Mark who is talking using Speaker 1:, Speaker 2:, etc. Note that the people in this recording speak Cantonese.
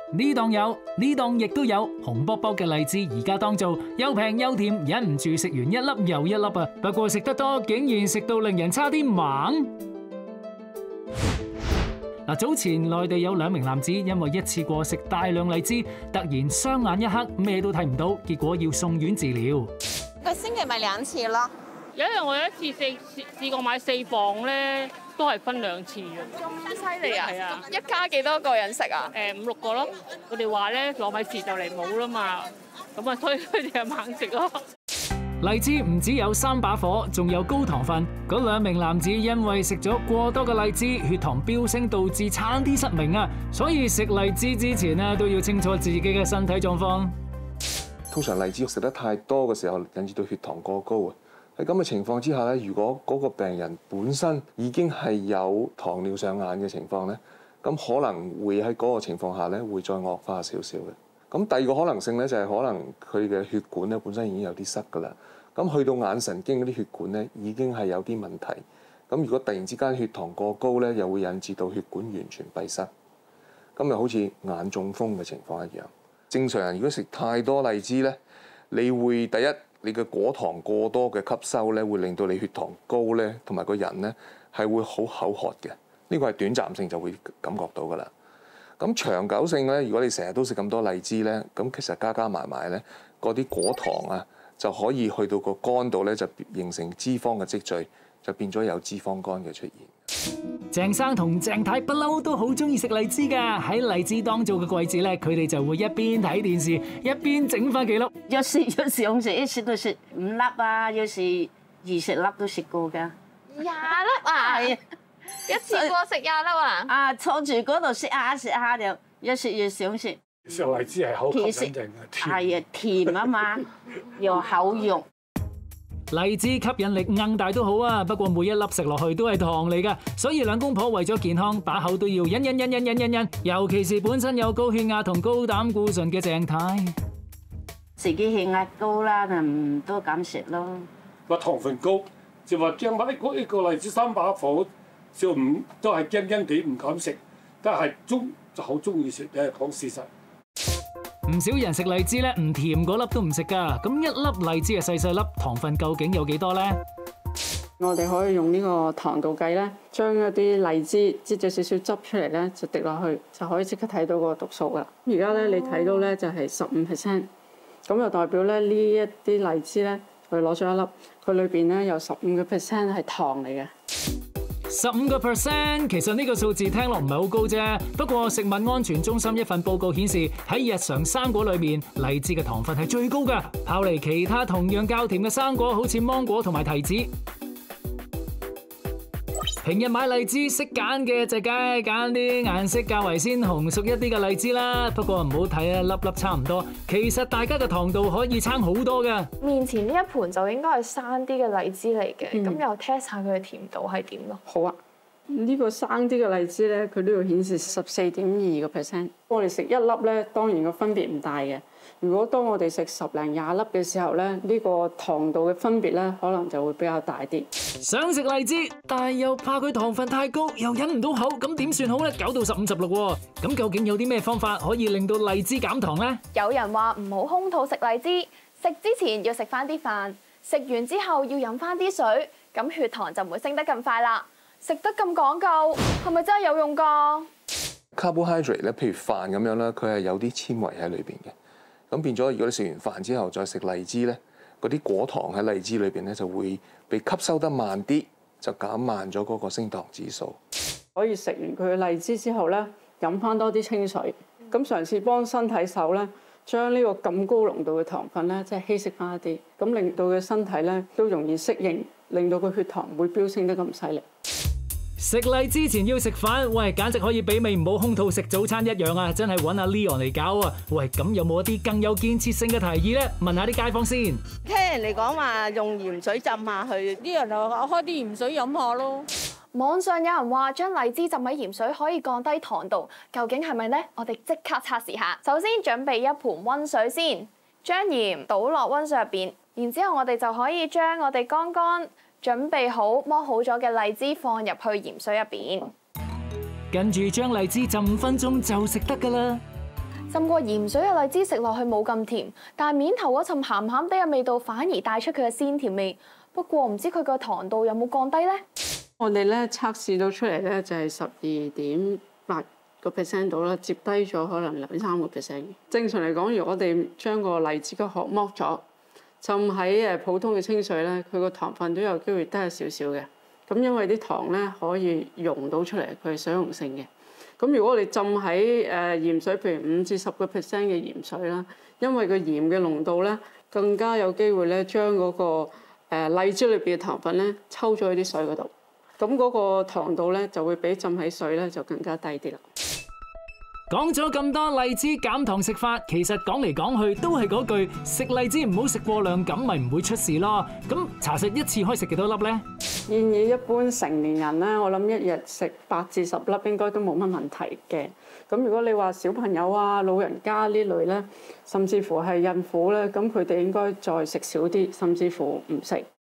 Speaker 1: 呢檔有，呢檔亦都有，紅卜卜嘅荔枝而家當造，又平又甜，忍唔住食完一粒又一粒啊！不過食得多，竟然食到令人差啲盲。嗱，早前內地有2名男子因為一次過食大量荔枝，突然雙眼一黑，咩都睇唔到，結果要送院治療。
Speaker 2: 個星期咪2次咯。
Speaker 3: 有一日我有一次試過買4磅咧，都係分2次嘅。
Speaker 2: 咁犀利啊！
Speaker 3: 係啊，
Speaker 2: 一家幾多個人食啊
Speaker 3: ？5、6個咯。佢哋話咧糯米糍就嚟冇啦嘛，咁啊，所以佢哋就猛食咯。
Speaker 1: 荔枝唔只有3把火，仲有高糖分。嗰2名男子因為食咗過多嘅荔枝，血糖飆升，導致差啲失明啊！所以食荔枝之前啊，都要清楚自己嘅身體狀況。
Speaker 4: 通常荔枝食得太多嘅時候，引致到血糖過高啊！喺咁嘅情況之下咧，如果嗰個病人本身已經係有糖尿上眼嘅情況咧，咁可能會喺嗰個情況下咧會再惡化少少嘅。咁第二個可能性咧就係可能佢嘅血管咧本身已經有啲塞㗎啦。咁去到眼神經嗰啲血管咧已經係有啲問題。咁如果突然之間血糖過高咧，又會引致到血管完全閉塞。咁就好似眼中風嘅情況一樣。正常人如果食太多荔枝咧，你會第一，你嘅果糖過多嘅吸收咧，會令到你血糖高咧，同埋個人咧係會好口渴嘅。呢個係短暫性就會感覺到㗎啦。咁長久性咧，如果你成日都食咁多荔枝咧，咁其實加埋埋咧，嗰啲果糖啊就可以去到個肝度咧，就形成脂肪嘅積聚，就變咗有脂肪肝嘅出現。
Speaker 1: 鄭生同鄭太不嬲都好中意食荔枝㗎，喺荔枝當造嘅季節咧，佢哋就會一邊睇電視一邊整翻幾粒。
Speaker 5: 有時想食，一食都食5粒啊，有時20粒都食過㗎。
Speaker 2: 20粒啊！
Speaker 5: 係啊，
Speaker 2: 一次過食20粒啊！
Speaker 5: 啊，坐住嗰度食下就越食越想食。
Speaker 6: 食荔枝係好吸引人嘅，
Speaker 5: 係啊，甜啊嘛，又口肉。
Speaker 1: 荔枝吸引力硬大都好啊，不過每一粒食落去都係糖嚟㗎，所以兩公婆為咗健康，把口都要忍。尤其是本身有高血壓同高膽固醇嘅鄭太，
Speaker 5: 自己血壓高啦，就唔多敢食咯。
Speaker 6: 話糖分高，就話將埋一個荔枝3把火，就唔都係驚地唔敢食，但係就好中意食嘅，講事實。
Speaker 1: 唔少人食荔枝咧，唔甜嗰粒都唔食㗎。咁一粒荔枝嘅細粒，糖分究竟有幾多呢？
Speaker 7: 我哋可以用呢個糖度計咧，將一啲荔枝擠咗少少汁出嚟咧，就滴落去，就可以即刻睇到個毒素㗎。而家咧你睇到咧就係15%，咁就代表咧呢一啲荔枝咧，佢攞咗一粒，佢裏邊咧有15%係糖嚟嘅。
Speaker 1: 15%，其實呢個數字聽落唔係好高啫。不過食物安全中心一份報告顯示，喺日常生果裏面，荔枝嘅糖分係最高㗎。拋離其他同樣較甜嘅生果，好似芒果同埋提子。平日買荔枝識揀嘅就梗係揀啲顏色較為鮮紅熟一啲嘅荔枝啦。不過唔好睇啊，粒粒差唔多，其實大家嘅糖度可以差好多㗎。
Speaker 8: 面前呢一盤就應該係生啲嘅荔枝嚟嘅，咁又 test 下佢嘅甜度係點咯。
Speaker 7: 好啊，呢個生啲嘅荔枝咧，佢都要顯示14.2%。我哋食一粒咧，當然個分別唔大嘅。如果當我哋食10零20粒嘅時候咧，呢個糖度嘅分別咧，可能就會比較大啲。
Speaker 1: 想食荔枝，但係又怕佢糖分太高，又忍唔到口，咁點算好咧？搞到15、16喎。咁究竟有啲咩方法可以令到荔枝減糖咧？
Speaker 8: 有人話唔好空肚食荔枝，食之前要食翻啲飯，食完之後要飲翻啲水，咁血糖就唔會升得咁快啦。食得咁講究，係咪真係有用㗎
Speaker 4: ？Carbohydrate 咧，譬如飯咁樣啦，佢係有啲纖維喺裏邊嘅。咁變咗，如果你食完飯之後再食荔枝咧，嗰啲果糖喺荔枝裏邊咧就會被吸收得慢啲，就減慢咗嗰個升糖指數。
Speaker 7: 可以食完佢嘅荔枝之後咧，飲翻多啲清水，咁嘗試幫身體手咧，將呢個咁高濃度嘅糖分咧，即係稀釋翻一啲，咁令到佢身體咧都容易適應，令到佢血糖唔會飆升得咁犀利。
Speaker 1: 食荔之前要食飯，喂，簡直可以媲美唔好空肚食早餐一樣啊！真係揾阿 Leon 嚟搞啊！喂，咁有冇一啲更有建設性嘅提議咧？問下啲街坊先。
Speaker 9: 聽人哋講話用鹽水浸下去，啲人就開啲鹽水飲下咯。
Speaker 8: 網上有人話將荔枝浸喺鹽水可以降低糖度，究竟係咪呢？我哋即刻測試下。首先準備一盤溫水先，將鹽倒落溫水入邊，然之後我哋就可以將我哋剛剛準備好剝好咗嘅荔枝放入去鹽水入邊，
Speaker 1: 跟住將荔枝浸5分鐘就食得㗎啦。
Speaker 8: 浸過鹽水嘅荔枝食落去冇咁甜，但係面頭嗰層鹹鹹地嘅味道反而帶出佢嘅鮮甜味。不過唔知佢個糖度有冇降低呢？
Speaker 7: 我哋咧測試到出嚟咧就係12.8% 度啦，接低咗可能2-3%。正常嚟講，如果我哋將個荔枝個殼剝咗，浸喺普通嘅清水咧，佢個糖分都有機會低少少嘅。咁因為啲糖咧可以溶到出嚟，佢係水溶性嘅。咁如果我哋浸喺鹽水，譬如5-10%嘅鹽水啦，因為個鹽嘅濃度咧更加有機會咧將嗰個荔枝裏邊嘅糖分咧抽咗喺啲水嗰度，咁嗰個糖度咧就會比浸喺水咧就更加低啲啦。
Speaker 1: 講咗咁多荔枝減糖食法，其實講嚟講去都係嗰句，食荔枝唔好食過量，咁咪唔會出事咯。咁查實一次可以食幾多粒呢？
Speaker 7: 建議一般成年人咧，我諗一日食8-10粒應該都冇乜問題嘅。咁如果你話小朋友啊、老人家呢類咧，甚至乎係孕婦咧，咁佢哋應該再食少啲，甚至乎唔食。